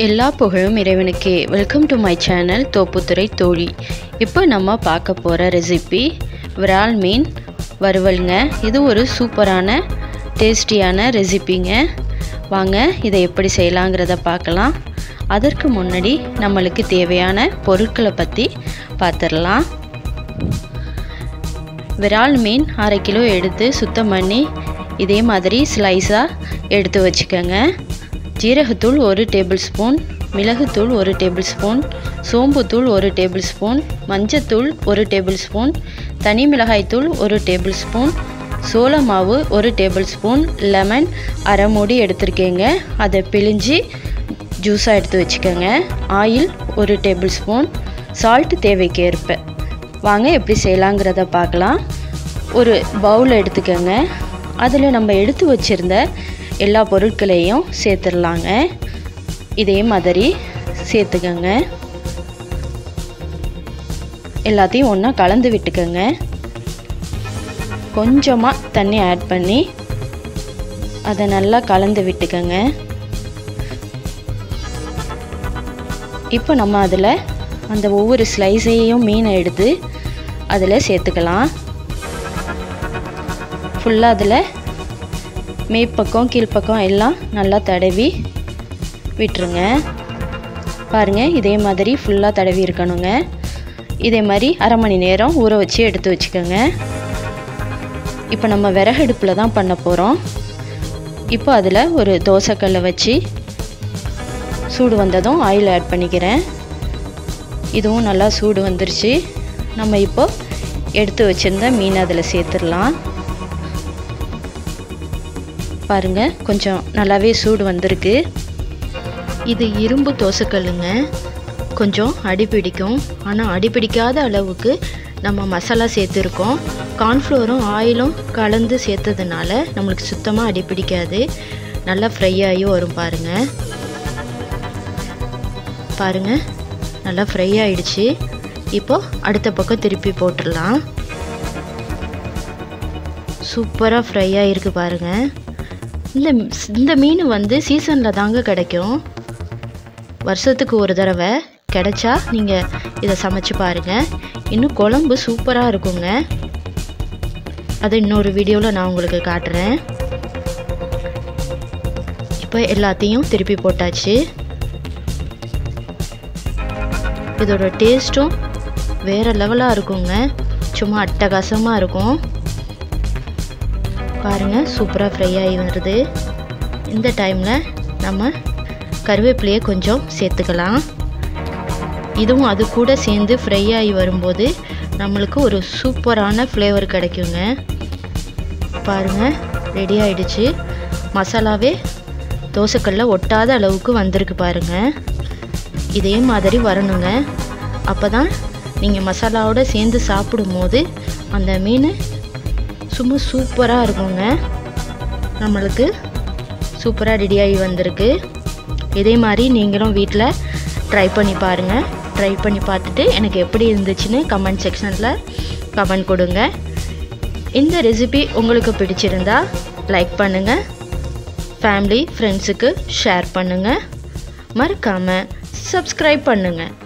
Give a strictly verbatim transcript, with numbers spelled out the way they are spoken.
எல்லா புகழும் இறைவனுக்கே. Welcome to my channel Thopputhurai தோழி. இப்போ நம்ம பார்க்க போகிற ரெசிபி விரால் மீன் வறுவலுங்க. இது ஒரு சூப்பரான டேஸ்டியான ரெசிபிங்க. வாங்க இதை எப்படி செய்யலாங்கிறத பார்க்கலாம். அதற்கு முன்னாடி நம்மளுக்கு தேவையான பொருட்களை பற்றி பார்த்துடலாம். விரால் மீன் அரை கிலோ எடுத்து சுத்தம் பண்ணி இதே மாதிரி ஸ்லைஸாக எடுத்து வச்சுக்கோங்க. ஜீரகத்தூள் ஒரு டேபிள் ஸ்பூன், மிளகுத்தூள் ஒரு டேபிள் ஸ்பூன், சோம்புத்தூள் ஒரு டேபிள் ஸ்பூன், மஞ்சத்தூள் ஒரு டேபிள் ஸ்பூன், தனி மிளகாய்த்தூள் ஒரு டேபிள் ஸ்பூன், சோள மாவு ஒரு டேபிள் ஸ்பூன், லெமன் அரை மூடி எடுத்துருக்கேங்க. அதை பிழிஞ்சு ஜூஸாக எடுத்து வச்சுக்கோங்க. ஆயில் ஒரு டேபிள் ஸ்பூன், சால்ட் தேவைக்கு ஏற்ப. வாங்க எப்படி செய்யலாங்கிறத பார்க்கலாம். ஒரு பவுல் எடுத்துக்கோங்க. அதில் நம்ம எடுத்து வச்சுருந்த எல்லா பொருட்களையும் சேர்த்துடலாங்க. இதே மாதிரி சேர்த்துக்கோங்க. எல்லாத்தையும் ஒன்றா கலந்து விட்டுக்கோங்க. கொஞ்சமாக தண்ணி ஆட் பண்ணி அதை நல்லா கலந்து விட்டுக்கோங்க. இப்போ நம்ம அதில் அந்த ஒவ்வொரு ஸ்லைஸையும் மீனை எடுத்து அதில் சேர்த்துக்கலாம். ஃபுல்லாக அதில் மேற்பக்கம் கீழ்ப்பக்கம் எல்லாம் நல்லா தடவி விட்டுருங்க. பாருங்கள், இதே மாதிரி ஃபுல்லாக தடவி இருக்கணுங்க. இதே மாதிரி அரை மணி நேரம் ஊற வச்சு எடுத்து வச்சுக்கோங்க. இப்போ நம்ம விறகடுப்பில் தான் பண்ண போகிறோம். இப்போ அதில் ஒரு தோசைக்கல்லை வச்சு சூடு வந்ததும் ஆயில் ஆட் பண்ணிக்கிறேன். இதுவும் நல்லா சூடு வந்துருச்சு. நம்ம இப்போ எடுத்து வச்சுருந்த மீன் அதில் சேர்த்துடலாம். பாருங்கள், கொஞ்சம் நல்லாவே சூடு வந்திருக்கு. இது இரும்பு தோசைக்கல்லுங்க. கொஞ்சம் அடிப்பிடிக்கும். ஆனால் அடிப்பிடிக்காத அளவுக்கு நம்ம மசாலா சேர்த்துருக்கோம். கார்ன்ஃப்ளோரும் ஆயிலும் கலந்து சேர்த்ததுனால நம்மளுக்கு சுத்தமாக அடிப்பிடிக்காது. நல்லா ஃப்ரை ஆகி வரும். பாருங்கள் பாருங்கள் நல்லா ஃப்ரை ஆகிடுச்சு. இப்போது அடுத்த பக்கம் திருப்பி போட்டுடலாம். சூப்பராக ஃப்ரை ஆகிருக்கு பாருங்கள். இந்த இந்த மீன் வந்து சீசனில் தாங்க கிடைக்கும். வருஷத்துக்கு ஒரு தடவை கிடைச்சா நீங்கள் இதை சமைச்சு பாருங்கள். இன்னும் குழம்பு சூப்பராக இருக்குங்க. அதை இன்னொரு வீடியோவில் நான் உங்களுக்கு காட்டுறேன். இப்போ எல்லாத்தையும் திருப்பி போட்டாச்சு. இதோட டேஸ்ட்டும் வேறு லெவலாக இருக்குங்க. சும்மா அட்டகாசமாக இருக்கும். பாருங்கள், சூப்பராக ஃப்ரை ஆகி வருது. இந்த டைமில் நம்ம கருவேப்பிலையை கொஞ்சம் சேர்த்துக்கலாம். இதுவும் அது கூட சேர்ந்து ஃப்ரை ஆகி வரும்போது நம்மளுக்கு ஒரு சூப்பரான ஃப்ளேவர் கிடைக்குங்க. பாருங்கள், ரெடி ஆகிடுச்சு. மசாலாவே தோசைக்கல்ல ஒட்டாத அளவுக்கு வந்திருக்கு பாருங்கள். இதே மாதிரி வரணுங்க. அப்போ தான் நீங்கள் மசாலாவோடு சேர்ந்து சாப்பிடும்போது அந்த மீன் சும்மா சூப்பராக இருக்குங்க. நம்மளுக்கு சூப்பராக ரெடியாகி வந்திருக்கு. இதே மாதிரி நீங்களும் வீட்டில் ட்ரை பண்ணி பாருங்கள். ட்ரை பண்ணி பார்த்துட்டு எனக்கு எப்படி இருந்துச்சுன்னு கமெண்ட் செக்ஷனில் கமெண்ட் கொடுங்க. இந்த ரெசிபி உங்களுக்கு பிடிச்சிருந்தா லைக் பண்ணுங்கள். ஃபேமிலி ஃப்ரெண்ட்ஸுக்கு ஷேர் பண்ணுங்கள். மறக்காமல் சப்ஸ்கிரைப் பண்ணுங்கள்.